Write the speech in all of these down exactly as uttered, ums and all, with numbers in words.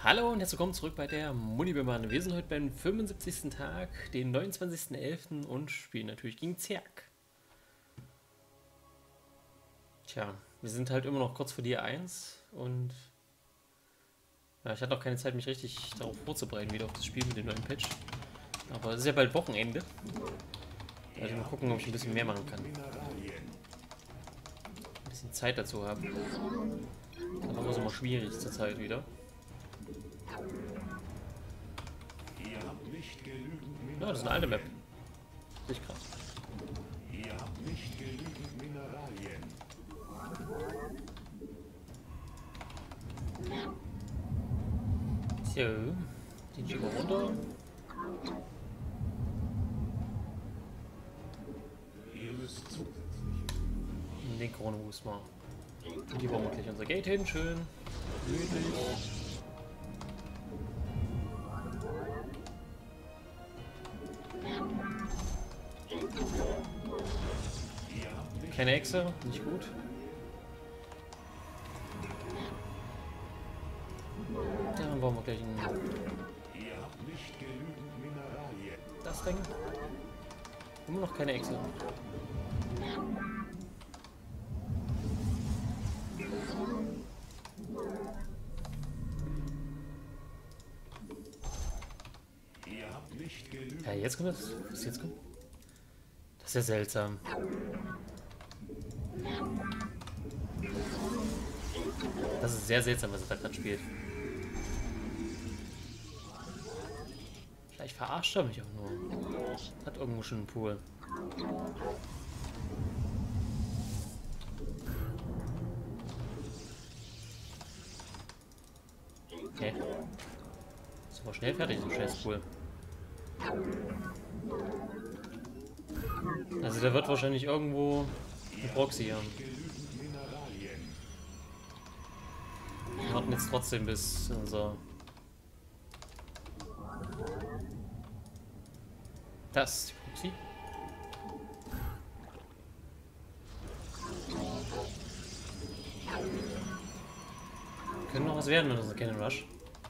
Hallo und herzlich willkommen zurück bei der Munibemane. Wir sind heute beim fünfundsiebzigsten Tag, den neunundzwanzigsten elften und spielen natürlich gegen Zerg. Tja, wir sind halt immer noch kurz vor Tier eins und ja, ich hatte auch keine Zeit, mich richtig darauf vorzubereiten, wieder auf das Spiel mit dem neuen Patch. Aber es ist ja bald Wochenende. Also mal gucken, ob ich ein bisschen mehr machen kann. Ein bisschen Zeit dazu haben. Das ist aber so mal schwierig zur Zeit wieder. Ja, das ist eine alte Map. Richtig krass. Ihr habt nicht genügend Mineralien. So, den schicken wir runter. Ihr müsst zusätzliche. Den Corona-Boost mal. Und die bauen wir gleich unser Gate hin, schön. Gemütlich. Keine Echse, nicht gut. Dann bauen wir gleich ein. Ihr habt nicht genügend Mineralien. Das Ding. Immer noch keine Echse. Ihr habt nicht genügend. Ja, jetzt kommt das. Was jetzt kommt? Das ist ja seltsam. Das ist sehr seltsam, was er da gerade spielt. Vielleicht verarscht er mich auch nur. Hat irgendwo schon einen Pool. Okay. Ist aber schnell fertig, so ein scheiß Pool. Also der wird wahrscheinlich irgendwo eine Proxy haben. Wir warten jetzt trotzdem bis unser... Das ist die Proxy. Können noch was werden mit unserem Cannon Rush.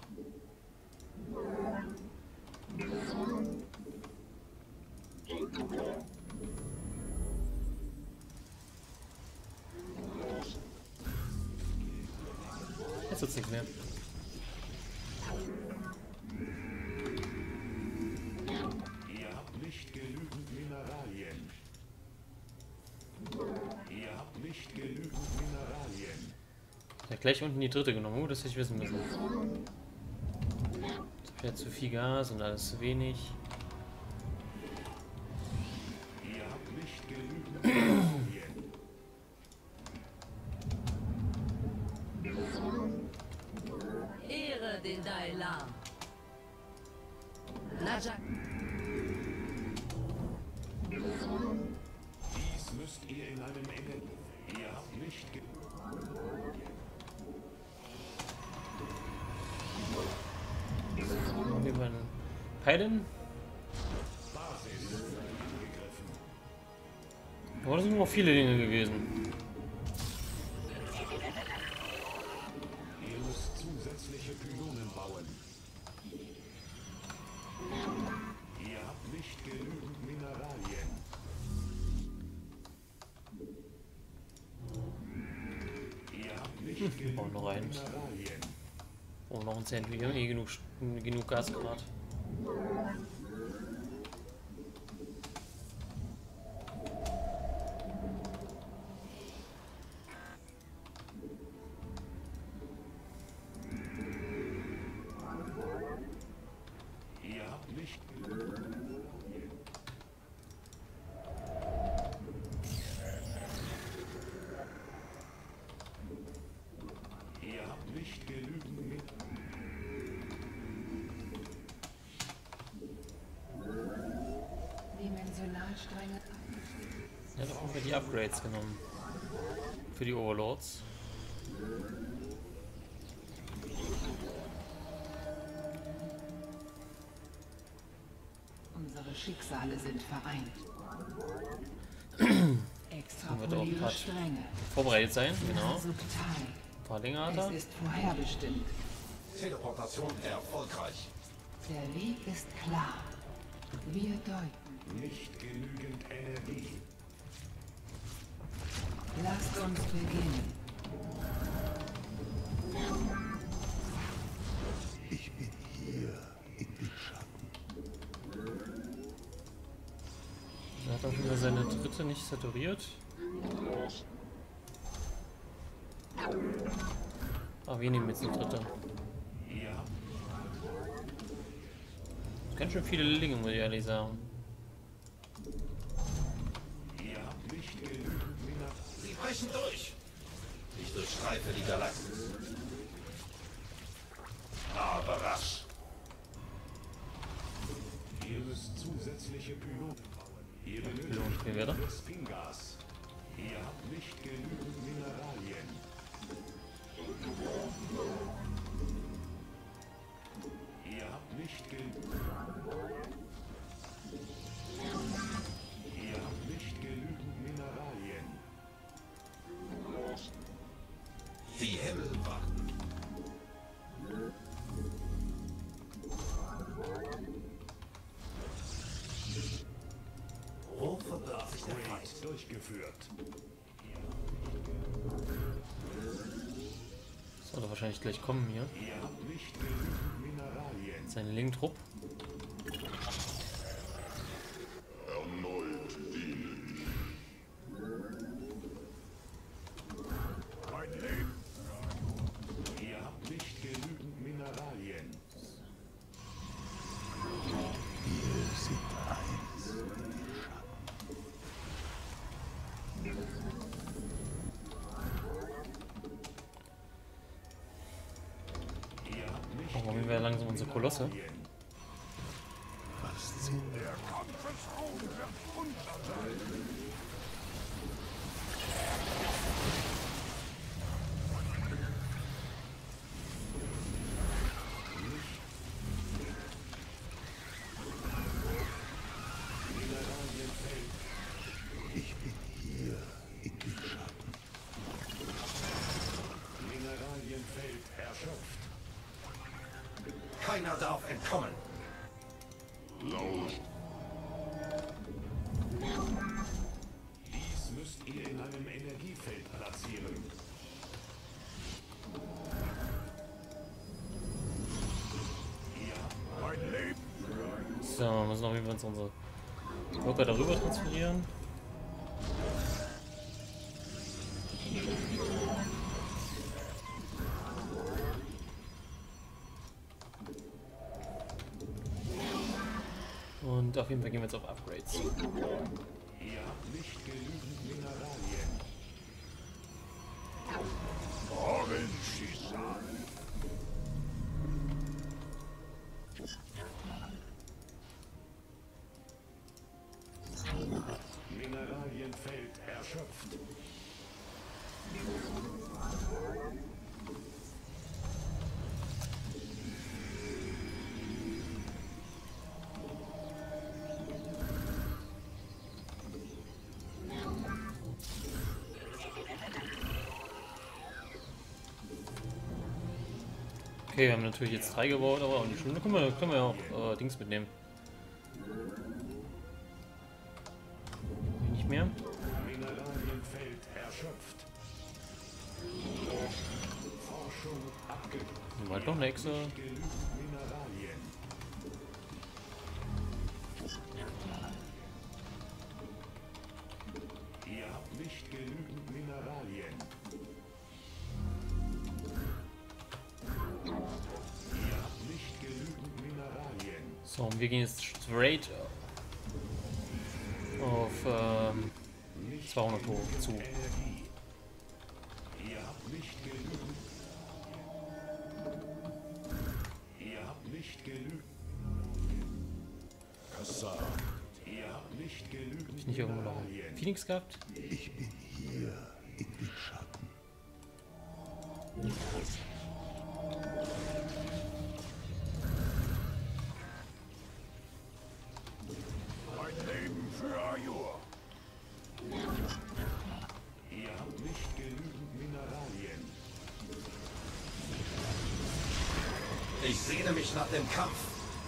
Jetzt wird's nichts mehr. Ihr habt nicht genügend Mineralien. Ihr habt nicht genügend Mineralien. Ja, gleich unten die dritte genommen. Oh, das hätte ich wissen müssen. Das wäre zu viel Gas und alles zu wenig. Ihr habt nicht genügend Mineralien. Ehre den Dailam. Najak. Dies müsst ihr in einem engen. Ihr habt nicht genügend. Machen wir mal einen Peilen. Basis angegriffen. Aber das sind noch viele Dinge gewesen. Ihr müsst zusätzliche Pylonen bauen. Ihr habt nicht genügend Mineralien. Ihr habt nicht genügend Bauen noch eins. Mineralien. Oh, noch ein Cent. Wir haben eh genug, genug Gas gerade. Ihr habt nicht. Ihr habt nicht genügend mit. Dimensionalstränge. Ja, da haben wir die Upgrades genommen. Für die Overlords. Unsere Schicksale sind vereint. Extrapoliere Stränge. Vorbereitet sein, genau. Subtil. Ein paar Dinge hat er. Es ist vorherbestimmt. Teleportation erfolgreich. Der Weg ist klar. Wir deuten. Nicht genügend Energie. Lasst uns beginnen. Ich bin hier in den Schatten. Er hat auch wieder seine dritte nicht saturiert. Ah, wir nehmen jetzt eine dritte. Ja. Ganz schön viele Linge, muss ich ehrlich sagen. Ihr habt nicht genügend Mineral. Sie brechen durch. Ich durchstreife die Galaxis. Aber rasch. Ihr müsst zusätzliche Pylonen bauen. Ihr Pylonen spielen wir da? benötigt das Fingas. Ihr habt nicht genügend Mineralien. Ihr habt nicht genügend. Ihr habt nicht genügend Mineralien. Die Himmel warten. Rufe darf sich der Feind. Durchgeführt. Sollte wahrscheinlich gleich kommen hier. Ihr habt nicht genügend Mineralien. Sein Link-Trupp. Mein Leben. Ihr habt nicht genügend Mineralien. Wir sind eins in den Schatten. Ihr habt nicht Warum haben wir langsam unsere Kolosse? Mineralien. Faszinierend. Der Kampfesraum wird unser sein. Mineralienfeld. Ich bin hier in den Schatten. Mineralienfeld erschöpft. Keiner darf entkommen. Dies müsst ihr in einem Energiefeld platzieren. Ja, mein Leben. So, wir müssen auf jeden Fall uns unsere Worker darüber transferieren. Und auf jeden Fall gehen wir jetzt auf Upgrades. Ihr habt nicht genügend Mineralien. Mineralienfeld erschöpft. Okay, wir haben natürlich jetzt drei gebaut, aber auch nicht schlimm. Da können wir, können wir ja auch äh, Dings mitnehmen. Nicht mehr. Mineralienfeld erschöpft. Forschung abgegeben. Nehmen wir halt noch eine Echse. Genügend Mineralien. Ihr habt nicht genügend Mineralien. Ihr habt nicht genügend Mineralien. So, und wir gehen jetzt straight auf ähm, Nicht zweihundert hoch zu. Energie. Ihr habt nicht genügend. Ihr habt nicht genügend. Kassar. Ihr habt nicht genügend Nicht irgendwo noch einen Mineralien. Phoenix gehabt? Ich bin hier in den Schatten. Mein Leben für Ajur. Ihr habt nicht genügend Mineralien. Ich sehne mich nach dem Kampf.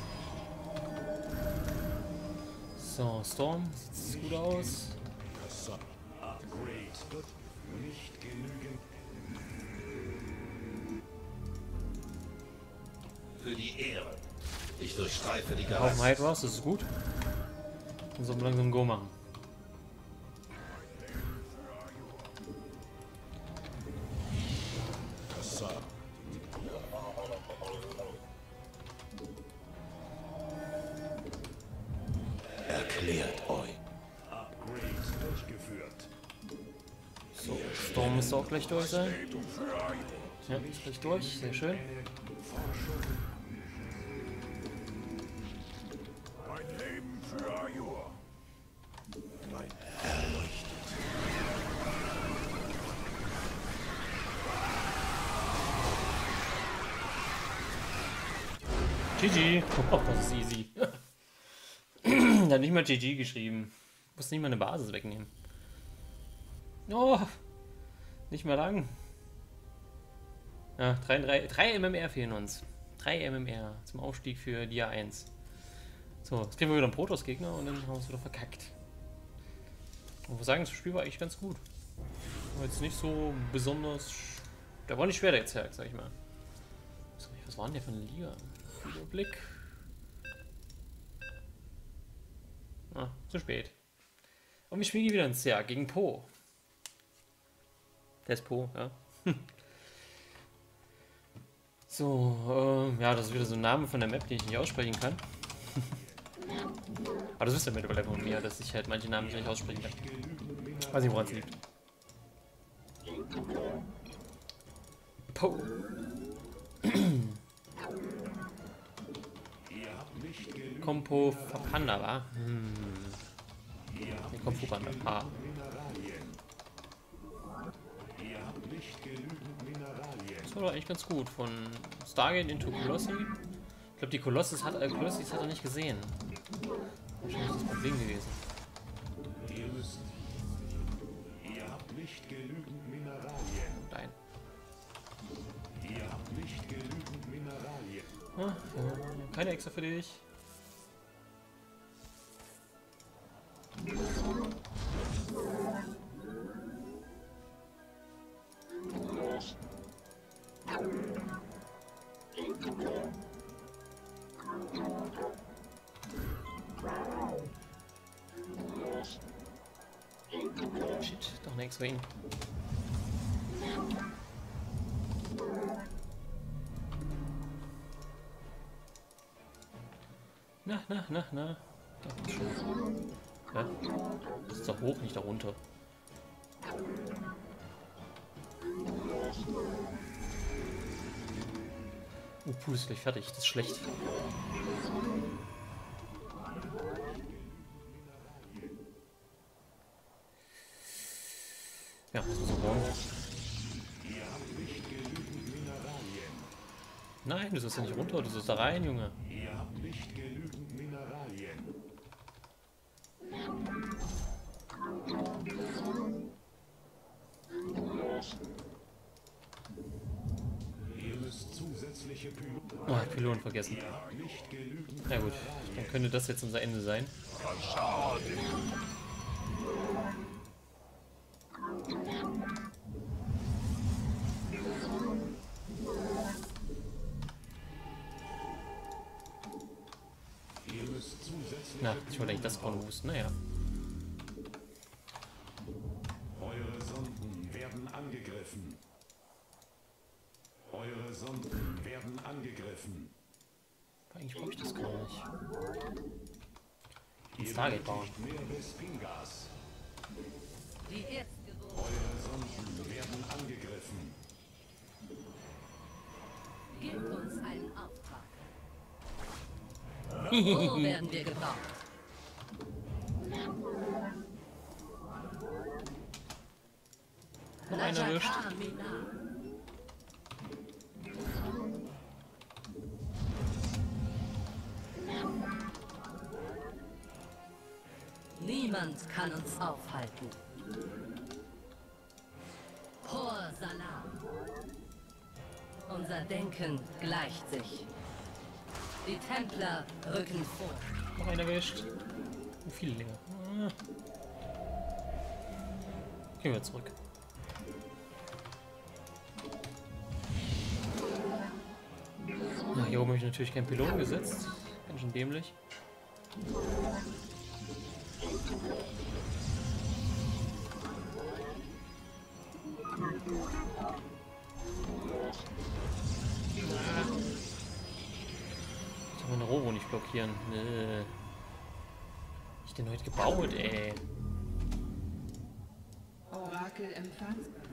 So, Storm, sieht's gut aus. Upgrade. Nicht genügend. Für die Ehre. Ich durchstreife die Auf dem Galaxie. Hide raus, das ist gut. Und so langsam Go machen. Erklärt euch. Upgrade durchgeführt. So, Storm müsste auch gleich durch sein. Ja, ist gleich durch, sehr schön. Mein Leben für Ajur. G G. Oh, das ist easy. Da hat nicht mal G G geschrieben. Muss nicht mal eine Basis wegnehmen. Oh, nicht mal lang. Ja, drei, drei, drei M M R fehlen uns. drei M M R zum Aufstieg für Dia eins. So, jetzt kriegen wir wieder einen Protoss-Gegner und dann haben wir es wieder verkackt. Und wir sagen, das Spiel war eigentlich ganz gut. War jetzt nicht so besonders. Der war nicht schwer, der Zerg, sag ich mal. Was war denn der für eine Liga? Überblick. Ah, zu spät. Und wir spielen wieder ein Zerg gegen Po. Der ist Po, ja. So, äh, ja, das ist wieder so ein Name von der Map, den ich nicht aussprechen kann. Aber das wisst ihr mittlerweile von mir, dass ich halt manche Namen nicht aussprechen kann. Weiß nicht, woran es liegt. Po. Kompo Fapanda, wa? Hm. Nee, Kompo Fapanda. Ah. Das war doch eigentlich ganz gut. Von Stargate into Colossi. Ich glaube, die Colossus hat, äh, Colossus hat er nicht gesehen. Wahrscheinlich das Problem gewesen. Ihr habt nicht genügend Mineralien. Nein. Ihr habt nicht genügend Mineralien. Ah, ja. Keine extra für dich. Shit, doch eine extra hin. Na, na, na, na. Da ist schon. Ja? Das ist doch hoch, nicht darunter. Oh, Pool ist gleich fertig. Das ist schlecht. Ja, das muss so bauen. Nein, du sollst ja nicht runter, du sollst da rein, Junge. Ihr habt nicht genügend Mineralien. Ihr müsst zusätzliche Pylonen. Oh, Pylonen vergessen. Ihr habt nicht genügend Na gut, dann könnte das jetzt unser Ende sein. Ihr müsst zusätzliche Na, ich wollte eigentlich das bauen, wussten. Naja. Eure Sonden werden angegriffen. Eure Sonden werden angegriffen. Eigentlich brauche ich das gar nicht. Ein Ihr Stargate bauen. benötigt mehr Vespingas. Die erste Eure Sonden werden angegriffen. Gib uns einen Auftrag. Wo werden wir gebaut? Noch einer erwischt. Niemand kann uns aufhalten. Por Salam. Unser Denken gleicht sich. Die Templer rücken vor. Noch einen erwischt. Oh, viele Dinge. Ah. Gehen wir zurück. Ja, hier oben habe ich natürlich keinen Piloten gesetzt. Ganz schön dämlich. Ich kann meine Robo nicht blockieren. Nee. Ich den heute gebaut, ey. Orakelempfang.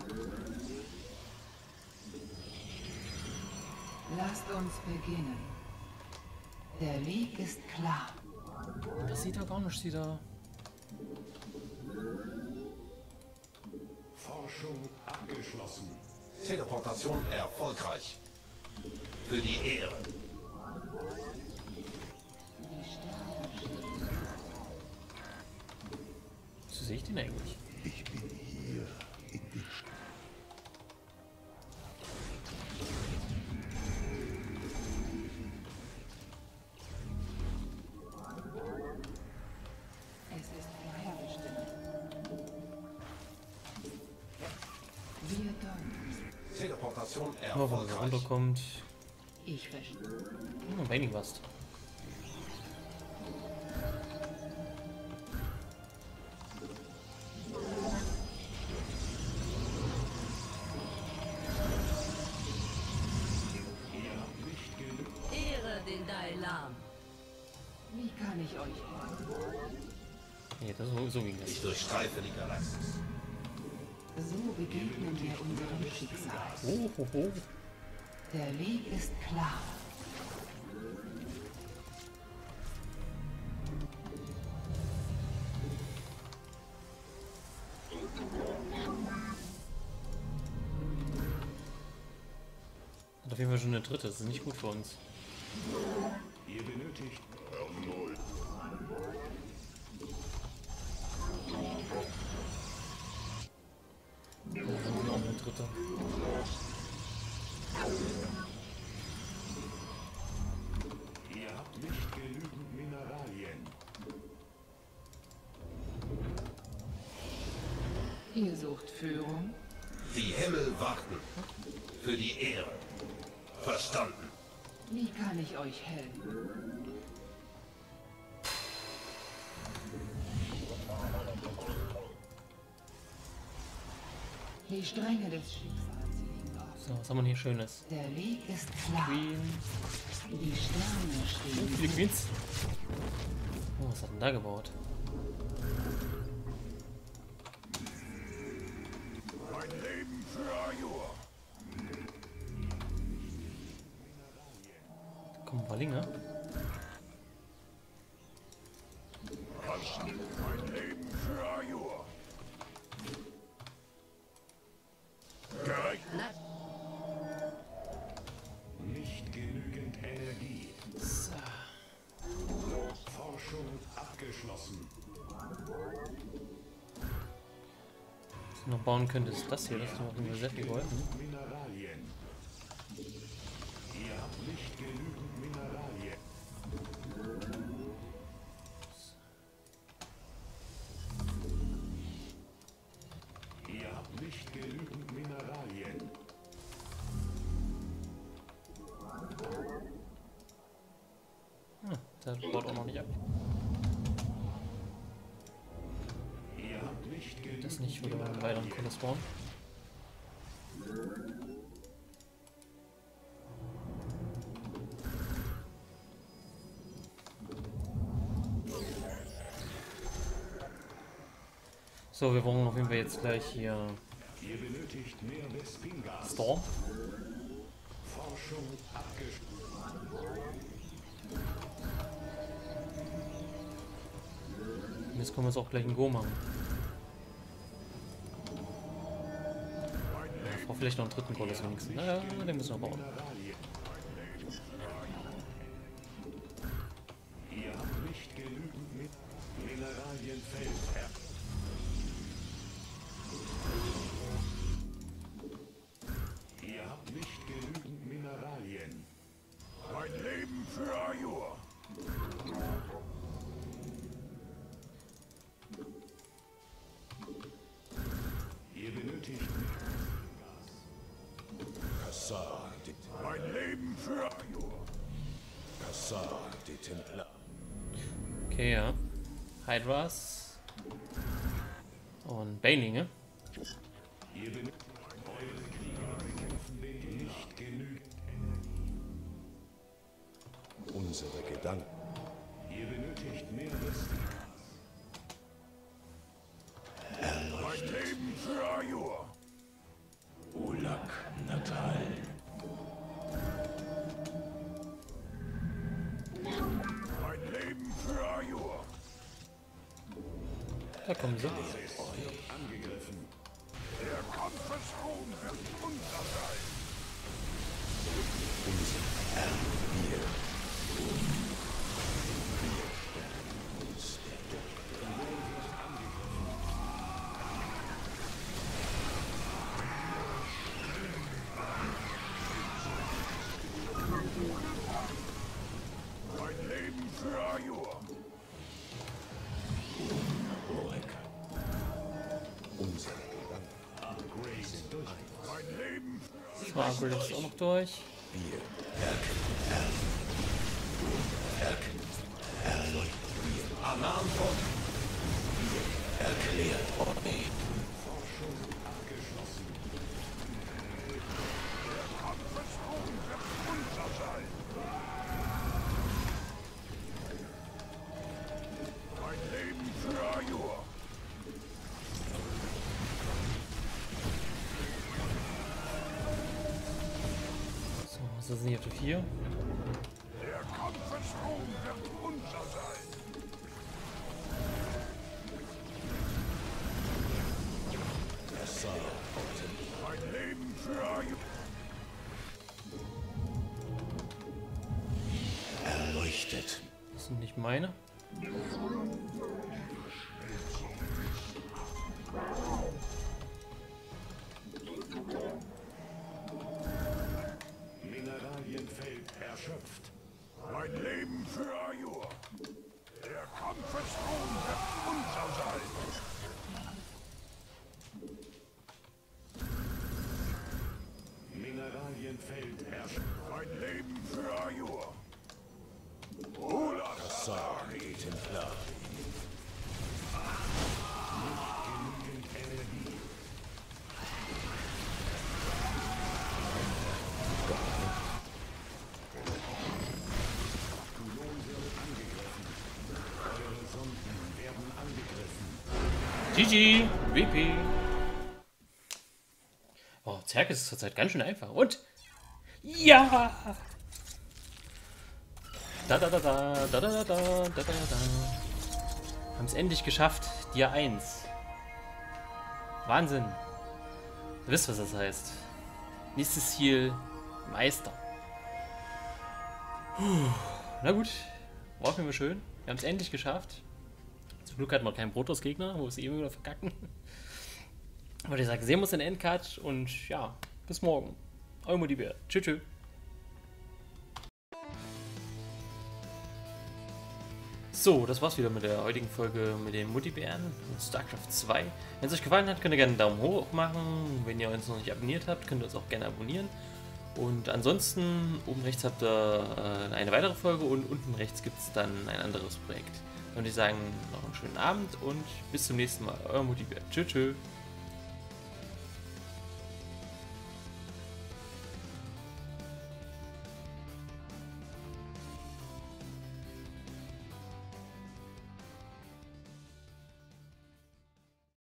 Lasst uns beginnen. Der Weg ist klar. Das sieht er gar nicht, sieht er. Forschung abgeschlossen. Teleportation erfolgreich. Für die Ehre. So sehe ich den eigentlich. Ich bin hier in die Stadt. Es ist vorherbestimmt. Wir deuten. Teleportation Oh, wenn er erfolgreich. runterkommt. Ich verstehe. Hm, wenig was. Ehre den Dailam. Wie kann ich euch helfen? Nee, das so, so ging das. Ich durchstreife die Galaxis. So begegnen wir unserem Schicksal. Oh, oh, oh. Der Weg ist klar. Hat auf jeden Fall schon eine dritte. Das ist nicht gut für uns. Ihr benötigt Ja, dann haben wir auch eine dritte. Ihr habt nicht genügend Mineralien. Ihr sucht Führung. Die Himmel warten. Für die Ehre. Verstanden. Wie kann ich euch helfen? Die Stränge des Schicksals liegen offen. So, was haben wir hier Schönes? Der Weg ist klar. Queen. Die Sterne Oh, stehen. viele Queens. Oh, was hat denn da gebaut? Mein Leben für Ajur. Da kommen Wallinger. Mein Leben für Ajur. Gereicht. Nicht genügend Energie. Forschung abgeschlossen. Was ich noch bauen könnte, ist das hier. Das hat mir auf jeden Fall sehr viel geholfen. Mineralien. Ihr habt nicht genügend Mineralien. Ihr habt nicht genügend Mineralien. Hm, der baut auch noch nicht ab. Ihr habt nicht genügend Das nicht wieder einen weiteren Kohle spawnen. So, wir brauchen auf jeden Fall jetzt gleich hier Ihr benötigt mehr Vespingas. Storm. Forschung abgeschlossen. Und jetzt können wir jetzt auch gleich einen Go machen. Ja, ich brauche vielleicht noch einen dritten Gold wenigstens. Naja, den müssen wir bauen. Mineralien. Ihr habt nicht genügend mit Mineralienfeldherr. Ihr habt nicht genügend Mineralien. Mein Leben für Ajur. benötigt Kassar, die, mein Leben für Ajur. Kassar, die Templer. Okay, ja. Hydras. Und Banelinge. Ihr benötigt eure Krieger bekämpfen den nicht genügend. Unsere Gedanken. Ihr benötigt mehr Rüstung. Mein Leben für Ajur. Ulak Natal. Mein Leben für Ajur. Da kommen sie. Angegriffen. Der Kampfesraum wird unser sein. Mein Leben für Ajur. Unsere Gedanken. Mein Leben So, Upgrade ist auch noch durch. Alarmfunk. Erklärt Ordnung. Kampfesraum wird unser sein. Mein Leben für Ajur. So, was ist denn hier auf der vier? Der Kampfesraum wird unser sein. Mein Leben für Ajur. Erleuchtet. Das sind nicht meine. Mineralienfeld erschöpft. Mein Leben für Ajur. Der Kampfesraum wird unser sein. Mineralienfeld erschöpft. Mein Leben für Ajur. Ulak Kassar, die Templer. Genügend Energie. Toulon wird angegriffen. Eure Sonden werden angegriffen. G G! W P! Oh, Zerg ist zurzeit ganz schön einfach. Und? Ja! Da da da da da da da da da da da. Haben es endlich geschafft. Dia eins. Wahnsinn. Ihr wisst, was das heißt. Nächstes Ziel, Meister. Puh. Na gut. War auf jeden Fall schön. Wir haben es endlich geschafft. Zum Glück hatten wir keinen Protoss-Gegner, wo wir es eben wieder verkacken. Aber ich sage, sehen wir uns in der Endcard und ja, bis morgen. Euer Mutti-Bär. Tschüss, tschüss. So, das war's wieder mit der heutigen Folge mit den Mutti-Bären und StarCraft zwei. Wenn es euch gefallen hat, könnt ihr gerne einen Daumen hoch machen. Wenn ihr uns noch nicht abonniert habt, könnt ihr uns auch gerne abonnieren. Und ansonsten, oben rechts habt ihr äh, eine weitere Folge und unten rechts gibt es dann ein anderes Projekt. Und ich sagen, noch einen schönen Abend und bis zum nächsten Mal. Euer Mutti-Bär. Tschüss, tschüss.